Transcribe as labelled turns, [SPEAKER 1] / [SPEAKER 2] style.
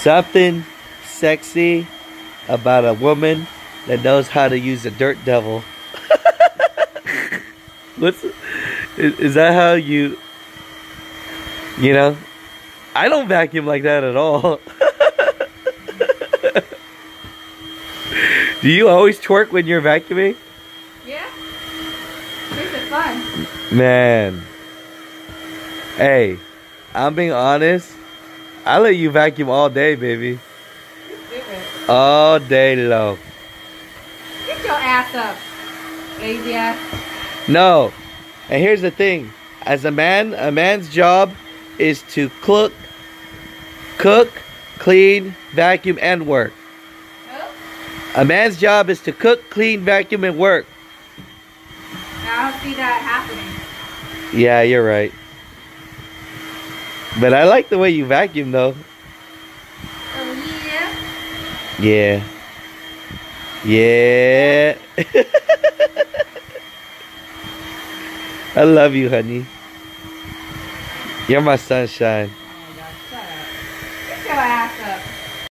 [SPEAKER 1] Something sexy about a woman that knows how to use a dirt devil. Is that how you know? I don't vacuum like that at all. Do you always twerk when you're vacuuming?
[SPEAKER 2] Yeah. Makes it fun.
[SPEAKER 1] Man. Hey, I'm being honest. I let you vacuum all day, baby.
[SPEAKER 2] Stupid.
[SPEAKER 1] All day long.
[SPEAKER 2] Get your ass up, lazy ass.
[SPEAKER 1] No. And here's the thing. As a man's job is to cook, clean, vacuum, and work. A man's job is to cook, clean, vacuum, and work.
[SPEAKER 2] I don't see that happening.
[SPEAKER 1] Yeah, you're right. But I like the way you vacuum, though.
[SPEAKER 2] Oh, yeah?
[SPEAKER 1] Yeah. Yeah. I love you, honey. You're my sunshine.